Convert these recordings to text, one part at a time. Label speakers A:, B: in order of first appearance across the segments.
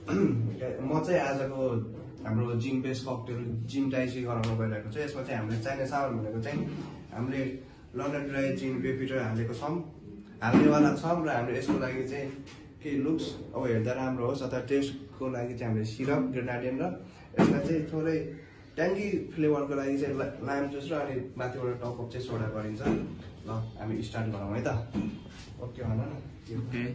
A: म चाहिँ आजको हाम्रो gin base cocktail gin daisy गराउन गइरहेको छु। यसमा चाहिँ हामीले चाहिने सामान भनेको चाहिँ हामीले लन्डन ड्राई जिम बेबिटर हालेको छौँ, हाल्नेवाला छौँ र हाम्रो यसको लागि चाहिँ के लुक्स अब हेर्दा राम्रो होस् अथवा टेस्टको लागि चाहिँ हामीले सिरप ग्रेनाडियन र यसमा चाहिँ थोरै ट्याङ्गी फ्लेभरको लागि चाहिँ लाइम जुस र अनि माथिबाट टपअप चाहिँ सोडा गरिन्छ। ल हामी स्टार्ट गरौँ है त। ओके भन न।
B: ओके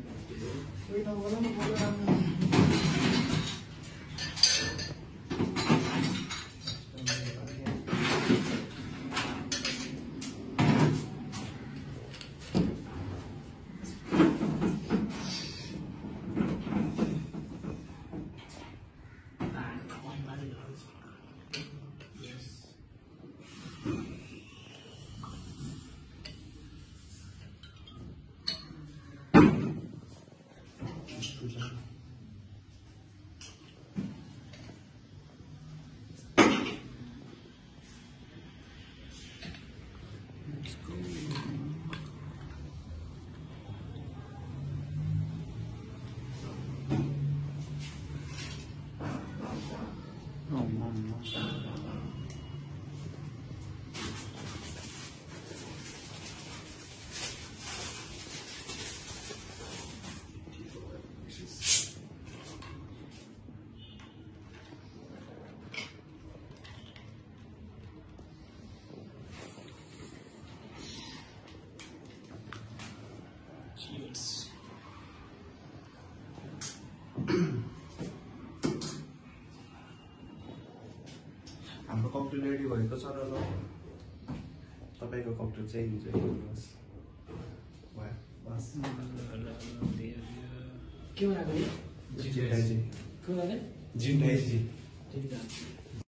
A: हाम्रो ककटेल रेडी भएको छ र ल तपाईको ककटेल चाहिँ इन्जोय गर्नुहोस्। बस
C: के बनाएको नि?
A: Gin daisy.
C: के बनाएको?
A: जिम टाइसी।